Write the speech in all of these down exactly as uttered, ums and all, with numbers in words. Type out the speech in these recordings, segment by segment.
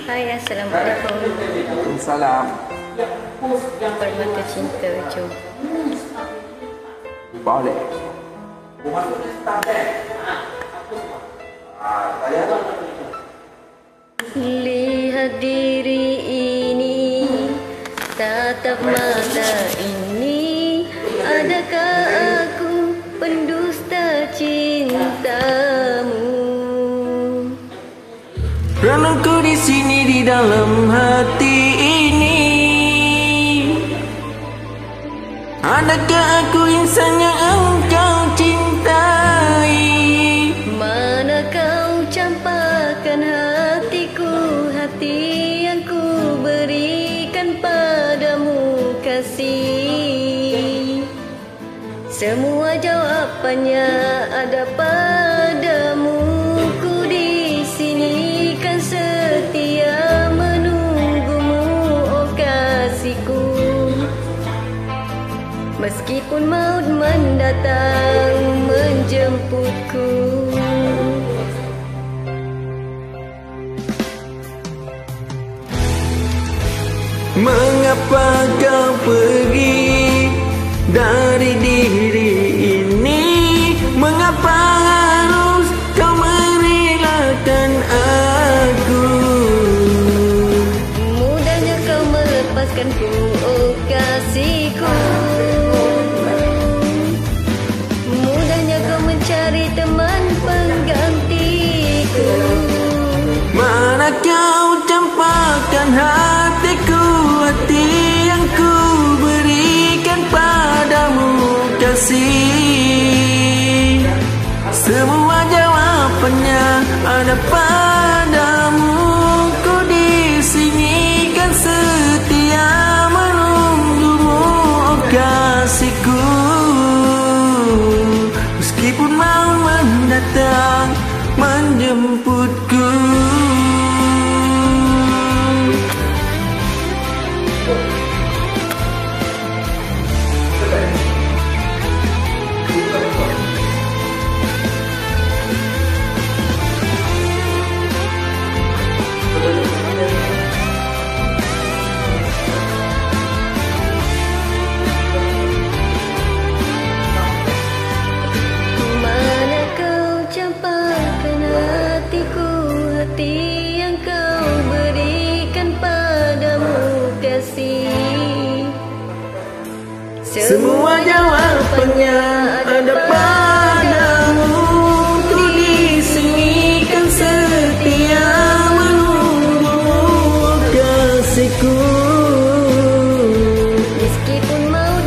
Hai, Assalamualaikum. Waalaikumsalam. Permata cinta Ucu. Boleh. Lihat diri ini, tatap mata ini, adakah aku pendusta cintamu? Renungku di sini di dalam hati ini. Adakah aku insan yang engkau cintai? Mana kau campakkan hatiku, hati yang ku berikan padamu kasih. Semua jawabannya ada padamu. Ku di sini kan setia menunggumu, oh kasihku. Meskipun maut mendatang menjemputku. Mengapa kau pergi dari diri ini? Mengapa harus kau merelakan aku? Mudahnya kau melepaskanku, oh kasihku. Mudahnya kau mencari teman penggantiku. Mana kau campakkan hatiku, hati yang ku berikan padamu kasih. Semua jawabannya ada padamu. Ku di sini kan setia menunggumu, oh kasihku. Meskipun mau mendatang menjemputku. Mana kau campakkan hatiku, hati yang kau berikan padamu kasih. Semua jawabannya ada padamu. Ku di sini kan setia menunggumu, kasihku. Meskipun maut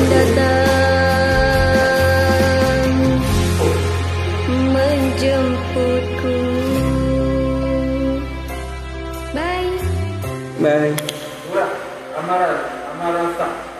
mendatang menjemputku. Bye. Bye. Amara, Amara, Amara.